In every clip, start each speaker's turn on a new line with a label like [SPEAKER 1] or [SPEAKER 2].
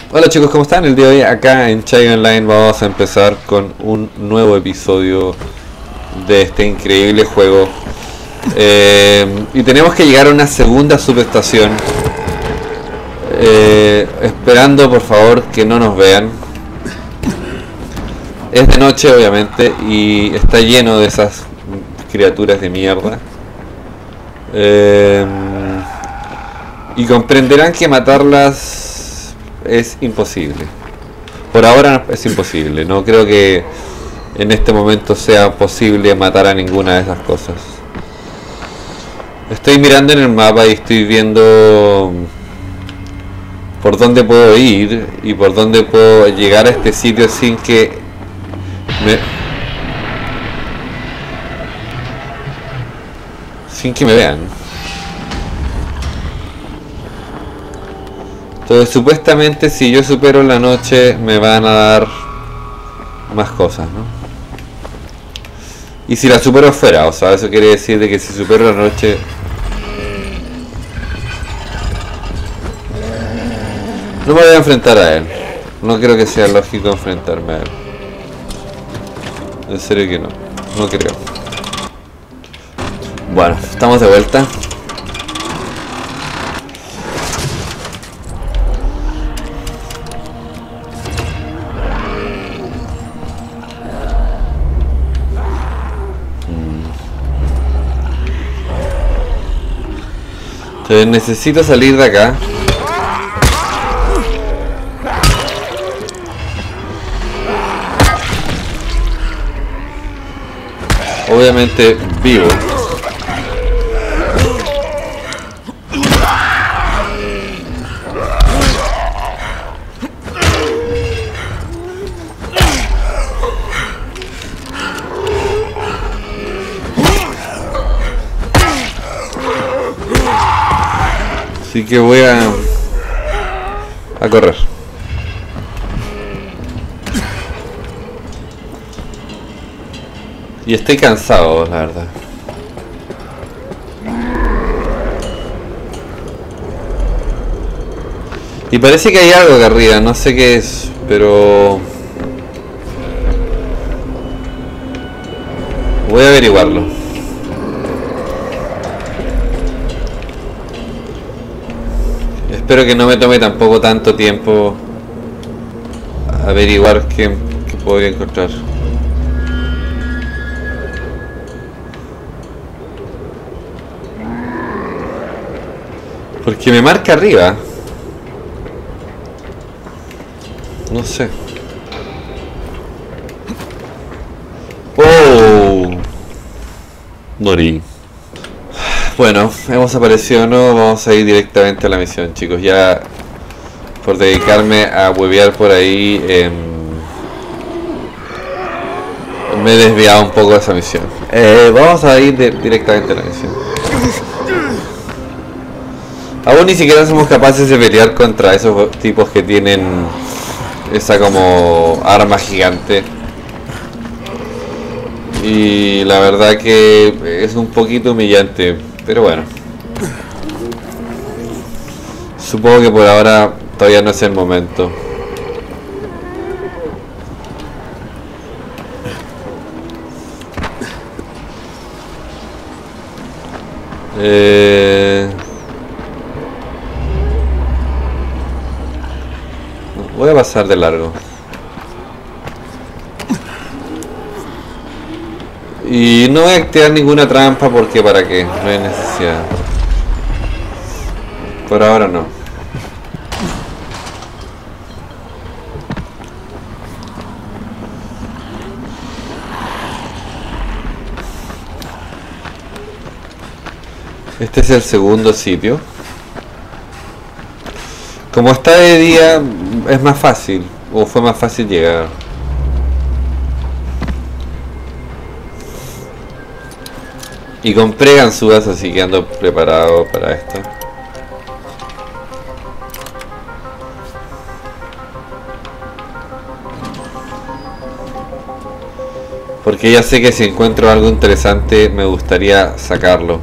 [SPEAKER 1] Hola chicos, ¿cómo están? El día de hoy acá en Chai Online vamos a empezar con un nuevo episodio de este increíble juego. Y tenemos que llegar a una segunda subestación. Esperando por favor que no nos vean. Es de noche obviamente y está lleno de esas criaturas de mierda. Y comprenderán que matarlas es imposible. Por ahora es imposible. No creo que en este momento sea posible matar a ninguna de esas cosas. Estoy mirando en el mapa y estoy viendo por dónde puedo ir y por dónde puedo llegar a este sitio sin que me vean. Entonces supuestamente si yo supero la noche me van a dar más cosas, ¿no? Y si la supero fuera, o sea, eso quiere decir de que si supero la noche no me voy a enfrentar a él. No creo que sea lógico enfrentarme a él. En serio que no. No creo. Bueno, estamos de vuelta. Entonces necesito salir de acá. Obviamente vivo. Así que voy a correr. Y estoy cansado, la verdad. Y parece que hay algo acá arriba, no sé qué es, pero voy a averiguarlo. Espero que no me tome tampoco tanto tiempo averiguar qué podría encontrar. Porque me marca arriba. No sé. Oh, morí. Bueno, hemos aparecido, ¿no? Vamos a ir directamente a la misión, chicos. Ya por dedicarme a huevear por ahí me he desviado un poco de esa misión. Vamos a ir directamente a la misión. Aún ni siquiera somos capaces de pelear contra esos tipos que tienen esa como arma gigante. Y la verdad que es un poquito humillante. Pero bueno, supongo que por ahora todavía no es el momento. Voy a pasar de largo. Y no voy a activar ninguna trampa porque para qué, no hay necesidad. Por ahora no. Este es el segundo sitio. Como está de día es más fácil, o fue más fácil llegar. Y compré ganzúas, así que ando preparado para esto. Porque ya sé que si encuentro algo interesante me gustaría sacarlo.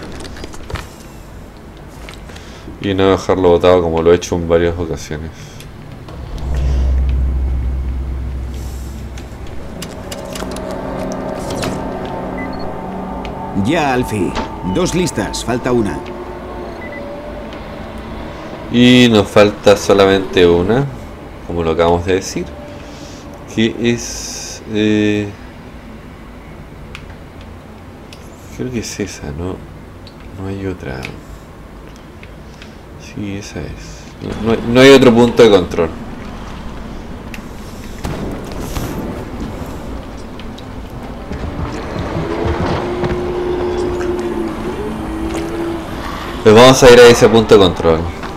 [SPEAKER 1] Y no dejarlo botado como lo he hecho en varias ocasiones.
[SPEAKER 2] Ya, Alfie. 2 listas, falta una.
[SPEAKER 1] Y nos falta solamente una, como lo acabamos de decir, que es... creo que es esa, ¿no? No hay otra. Sí, esa es. No hay otro punto de control. Pues vamos a ir a ese punto de control.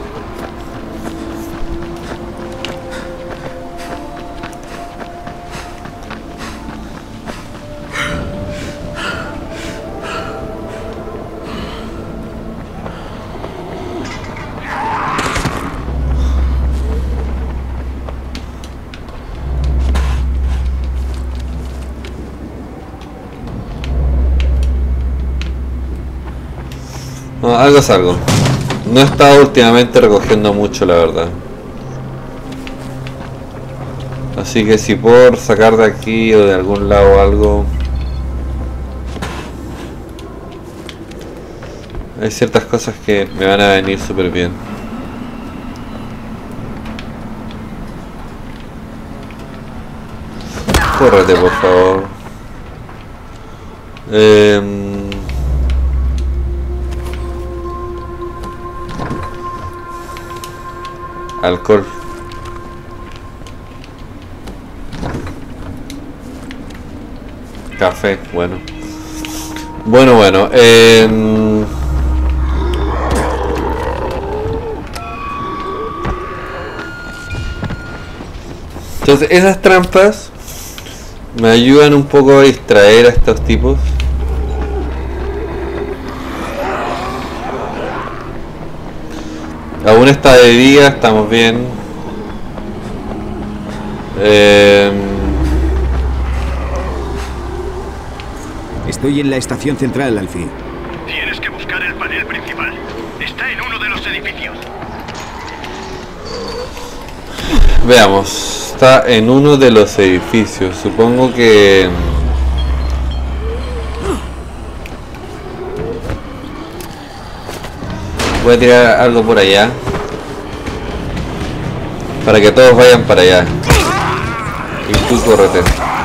[SPEAKER 1] No, algo es algo. No he estado últimamente recogiendo mucho, la verdad. Así que si por sacar de aquí o de algún lado algo... Hay ciertas cosas que me van a venir súper bien. Córrete, por favor. Alcohol. Café, bueno. Bueno. Entonces esas trampas me ayudan un poco a distraer a estos tipos. Aún está de día, estamos bien.
[SPEAKER 2] Estoy en la estación central, Alfie.
[SPEAKER 3] Tienes que buscar el panel principal. Está en uno de los edificios.
[SPEAKER 1] Veamos, está en uno de los edificios. Supongo que... voy a tirar algo por allá. Para que todos vayan para allá. Y tú córrete.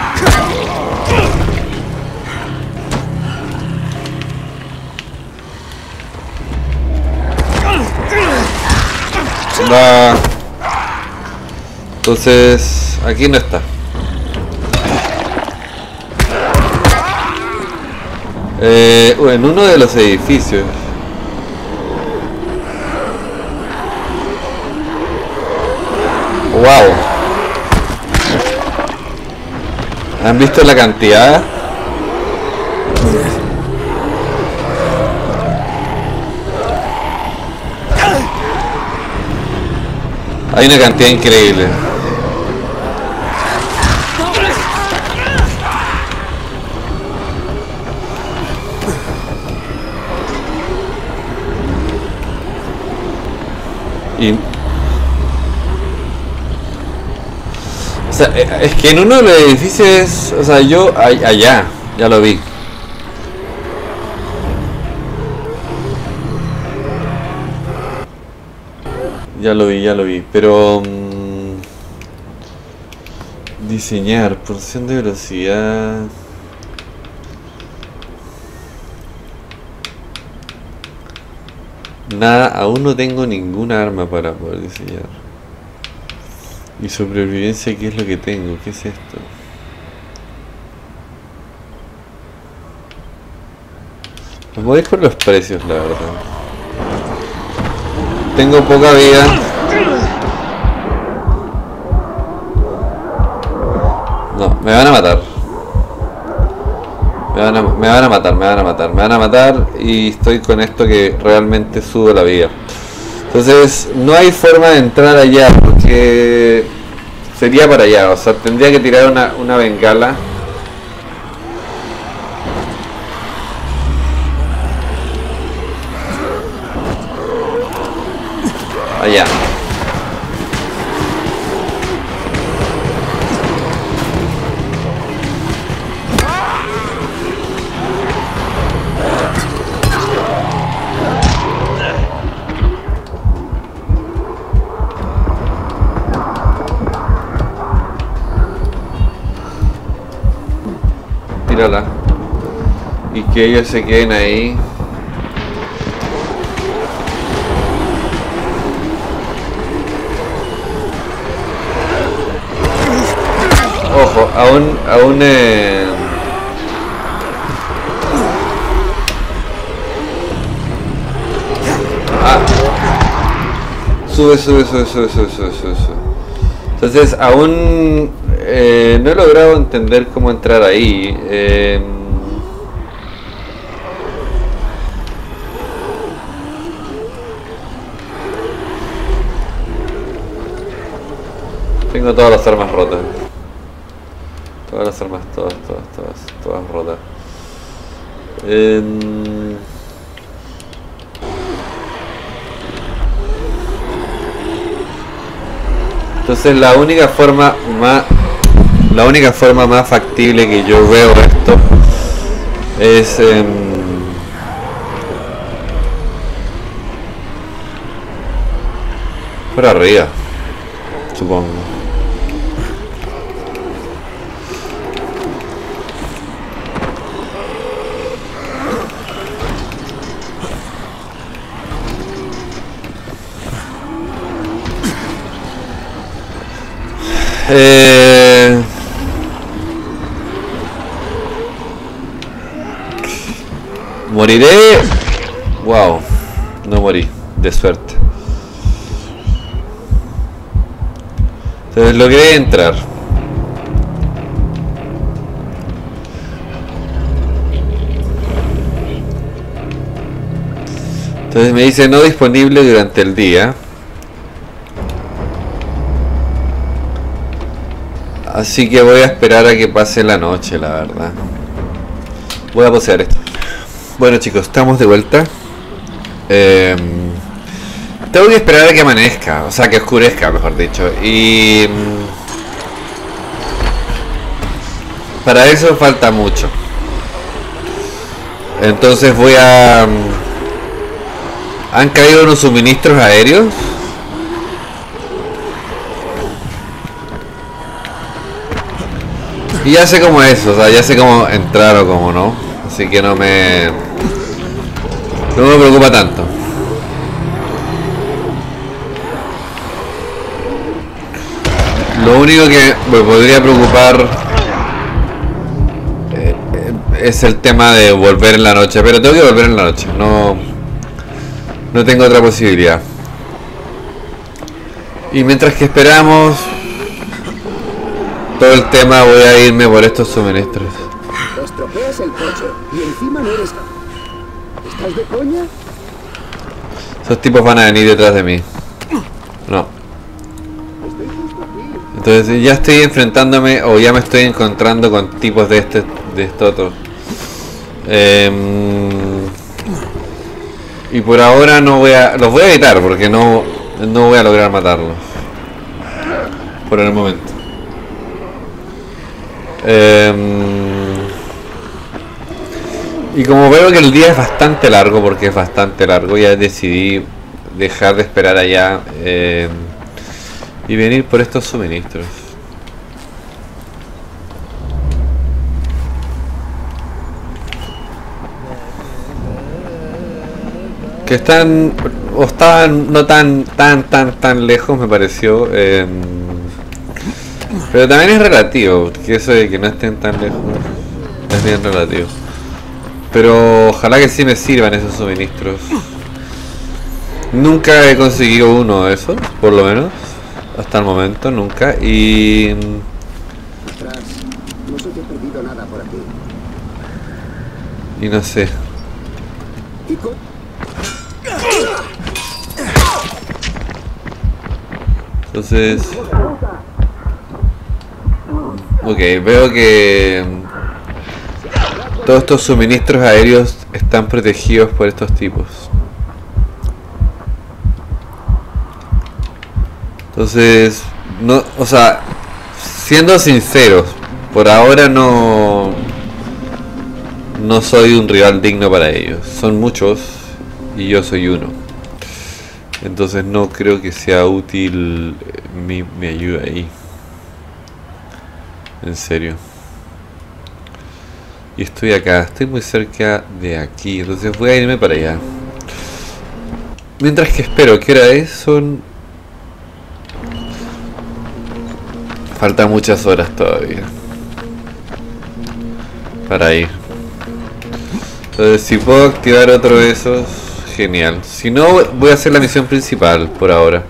[SPEAKER 1] Va. Entonces, aquí no está. En uno de los edificios. Wow. ¿Han visto la cantidad? Hay una cantidad increíble. Y... o sea, es que en uno de los edificios, o sea, yo allá, ya lo vi. Ya lo vi, pero... diseñar, porción de velocidad... Nada, aún no tengo ninguna arma para poder diseñar. Y supervivencia, ¿qué es lo que tengo? ¿Qué es esto? Me voy con los precios, la verdad. Tengo poca vida. No, me van a matar. Me van a matar y estoy con esto que realmente subo la vida. Entonces no hay forma de entrar allá porque sería para allá, o sea, tendría que tirar una bengala. Allá. que ellos se queden ahí. Ojo, aún sube. Entonces aún no he logrado entender cómo entrar ahí. Tengo todas las armas rotas. Todas las armas, todas rotas. Entonces la única forma más factible que yo veo esto es por arriba, supongo. Moriré. Wow, no morí, de suerte. Entonces logré entrar. Entonces me dice no disponible durante el día. Así que voy a esperar a que pase la noche, la verdad. Voy a poseer esto. Bueno chicos, estamos de vuelta. Tengo que esperar a que amanezca, o sea que oscurezca, mejor dicho. Y para eso falta mucho. Entonces voy a... Han caído unos suministros aéreos. Y ya sé cómo es, o sea, ya sé cómo entrar o cómo no. Así que no me preocupa tanto. Lo único que me podría preocupar es el tema de volver en la noche. Pero tengo que volver en la noche, no tengo otra posibilidad. Y mientras que esperamos todo el tema, voy a irme por estos suministros.
[SPEAKER 4] Estropeas el coche y encima no eres... ¿Estás de coña?
[SPEAKER 1] Esos tipos van a venir detrás de mí. No. Entonces ya estoy enfrentándome o ya me estoy encontrando con tipos de esto otro. Y por ahora los voy a evitar porque no voy a lograr matarlos. Por el momento. Y como veo que el día es bastante largo, porque es bastante largo, ya decidí dejar de esperar allá y venir por estos suministros. Que estaban no tan lejos, me pareció. Pero también es relativo, que eso de que no estén tan lejos es bien relativo. Pero ojalá que sí me sirvan esos suministros. Nunca he conseguido uno de esos, por lo menos. Hasta el momento, nunca. Y...
[SPEAKER 4] No se te ha perdido nada por aquí.
[SPEAKER 1] Y no sé. Entonces... Ok, veo que todos estos suministros aéreos están protegidos por estos tipos. Entonces, no, o sea, siendo sinceros, por ahora no soy un rival digno para ellos. Son muchos y yo soy uno. Entonces no creo que sea útil mi ayuda ahí. En serio. Y estoy acá, estoy muy cerca de aquí, entonces voy a irme para allá. Mientras que espero, ¿qué hora es? Faltan muchas horas todavía para ir. Entonces si puedo activar otro de esos, genial. Si no, voy a hacer la misión principal por ahora.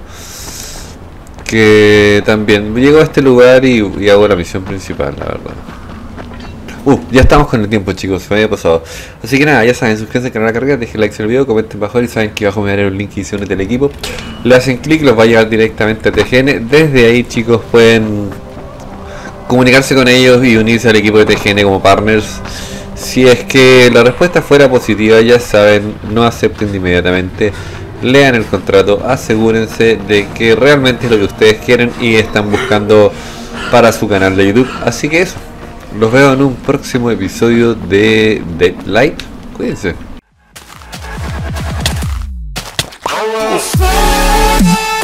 [SPEAKER 1] Que también llego a este lugar y hago la misión principal, la verdad. Ya estamos con el tiempo, chicos, se me había pasado. Así que nada, ya saben, suscríbanse al canal de carga, dejen like en el video, comenten bajo y saben que abajo me daré un link y se unen del equipo. Le hacen clic, los va a llevar directamente a TGN. Desde ahí, chicos, pueden comunicarse con ellos y unirse al equipo de TGN como partners. Si es que la respuesta fuera positiva, ya saben, no acepten de inmediatamente. Lean el contrato, asegúrense de que realmente es lo que ustedes quieren y están buscando para su canal de YouTube. Así que eso. Los veo en un próximo episodio de Deadlight. Cuídense.